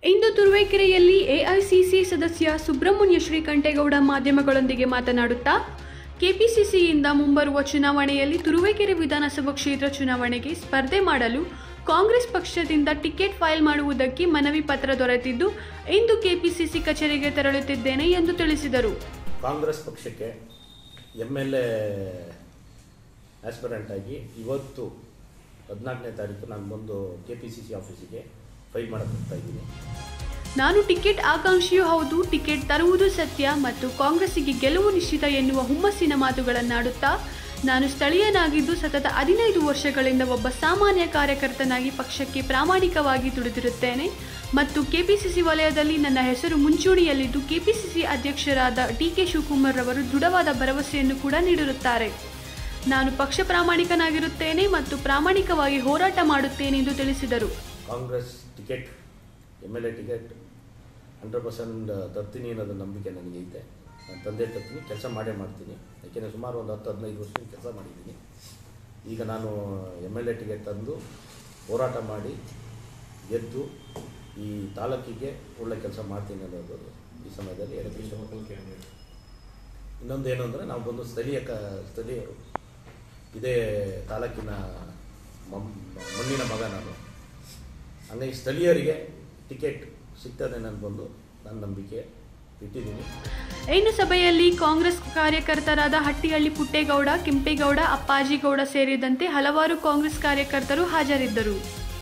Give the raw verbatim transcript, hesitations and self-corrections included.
ಇಂದು ತುರುವೇಕೆರೆಯಲ್ಲಿ AICC ಸದಸ್ಯ ಸುಬ್ರಹ್ಮಣ್ಯ ಶ್ರೀಕಂಠೇಗೌಡ ಮಾಧ್ಯಮಗಳೊಂದಿಗೆ ಮಾತನಾಡುತ್ತಾ ಕೆಪಿಸಿಸಿಯಿಂದ ಮುಂಬರುವ ಚುನಾವಣೆಯಲ್ಲಿ ತುರುವೇಕೆರೆ ವಿಧಾನಸಭಾ ಕ್ಷೇತ್ರ ಚುನಾವಣೆಗೆ ಸ್ಪರ್ಧೆ ಮಾಡಲು ಕಾಂಗ್ರೆಸ್ ಪಕ್ಷದಿಂದ ಟಿಕೆಟ್ ಫೈಲ್ ಮಾಡುವುದಕ್ಕೆ ಮನವಿ ಪತ್ರ ದೊರೆತಿದ್ದು ಇಂದು ಕೆಪಿಸಿಸಿ ಕಚೇರಿಗೆ ತೆರಳುತ್ತಿದ್ದೇನೆ ಎಂದು ತಿಳಿಸಿದರು. ಕಾಂಗ್ರೆಸ್ ಪಕ್ಷಕ್ಕೆ ಎಂಎಲ್ಎ ಆಸ್ಪಿರೆಂಟ್ ಆಗಿ ಇವತ್ತು ಹದಿನಾಲ್ಕನೇ ತಾರೀಕು ನಾನು ಬಂದು ಕೆಪಿಸಿಸಿ ಆಫೀಸಿಗೆ ಫೈಲ್ ಮಾಡಕ್ಕೆ ಹೋಗ್ತಾ ಇದ್ದೀನಿ. ನಾನು ಟಿಕೆಟ್ ಆಕಾಂಕ್ಷಿಯೂ ಹೌದು, ಟಿಕೆಟ್ ತರುವುದು ಸತ್ಯ ಮತ್ತು ಕಾಂಗ್ರೆಸ್ಸಿಗೆ ಗೆಲುವು ನಿಶ್ಚಿತ ಎನ್ನುವ ಹುಮ್ಮಸ್ಸಿನ ಮಾತುಗಳನ್ನಾಡುತ್ತಾ ನಾನು ಸ್ಥಳೀಯನಾಗಿದ್ದು ಸತತ ಹದಿನೈದು ವರ್ಷಗಳಿಂದ ಒಬ್ಬ ಸಾಮಾನ್ಯ ಕಾರ್ಯಕರ್ತನಾಗಿ ಪಕ್ಷಕ್ಕೆ ಪ್ರಾಮಾಣಿಕವಾಗಿ ದುಡಿದಿರುತ್ತೇನೆ ಮತ್ತು ಕೆಪಿಸಿಸಿ ವಲಯದಲ್ಲಿ ನನ್ನ ಹೆಸರು ಮುಂಚೂಣಿಯಲ್ಲಿದ್ದು ಕೆಪಿಸಿಸಿ ಅಧ್ಯಕ್ಷರಾದ ಡಿ ಕೆ ಶಿವಕುಮಾರ್ ರವರು ದೃಢವಾದ ಭರವಸೆಯನ್ನು ಕೂಡ ನೀಡಿರುತ್ತಾರೆ. ನಾನು ಪಕ್ಷ ಪ್ರಾಮಾಣಿಕನಾಗಿರುತ್ತೇನೆ ಮತ್ತು ಪ್ರಾಮಾಣಿಕವಾಗಿ ಹೋರಾಟ ಮಾಡುತ್ತೇನೆ ಎಂದು ತಿಳಿಸಿದರು. Congress ticket M L A ticket hundred percent ತರ್ತೀನಿ ಅನ್ನೋದು ನಂಬಿಕೆ ನನಗೆ ಐತೆ. ನಾನು ತಂದೆ ತರ್ತೀನಿ, ಕೆಲಸ ಮಾಡೇ ಮಾಡ್ತೀನಿ. ಯಾಕೆಂದರೆ ಸುಮಾರು ಒಂದು ಹತ್ತು ಹದಿನೈದು ವರ್ಷ ಕೆಲಸ ಮಾಡಿದ್ದೀನಿ. ಈಗ ನಾನು ಎಮ್ ಎಲ್ ಎ ಟಿಕೆಟ್ ತಂದು ಹೋರಾಟ ಮಾಡಿ ಗೆದ್ದು ಈ ತಾಲೂಕಿಗೆ ಒಳ್ಳೆ ಕೆಲಸ ಮಾಡ್ತೀನಿ ಅನ್ನೋದು ಈ ಸಮಯದಲ್ಲಿ ಹೇಳಕ್ಕೆ ಇಷ್ಟಪಡ್ತೀನಿ. ಇನ್ನೊಂದು ಏನು ಅಂದರೆ ನಾವು ಬಂದು ಸ್ಥಳೀಯ ಕ ಸ್ಥಳೀಯರು ಇದೇ ತಾಲೂಕಿನ ಮಣ್ಣಿನ ಮಗ ನಾನು. ಹಂಗಾಗಿ ಸ್ಥಳೀಯರಿಗೆ ಟಿಕೆಟ್ ಸಿಗ್ತದೆ ನಾನು ಬಂದು ನನ್ನ ನಂಬಿಕೆ ಇಟ್ಟಿದ್ದೀನಿ. ಇನ್ನು ಸಭೆಯಲ್ಲಿ ಕಾಂಗ್ರೆಸ್ ಕಾರ್ಯಕರ್ತರಾದ ಹಟ್ಟಿಹಳ್ಳಿ ಪುಟ್ಟೇಗೌಡ, ಕೆಂಪೇಗೌಡ, ಅಪ್ಪಾಜಿಗೌಡ ಸೇರಿದಂತೆ ಹಲವಾರು ಕಾಂಗ್ರೆಸ್ ಕಾರ್ಯಕರ್ತರು ಹಾಜರಿದ್ದರು.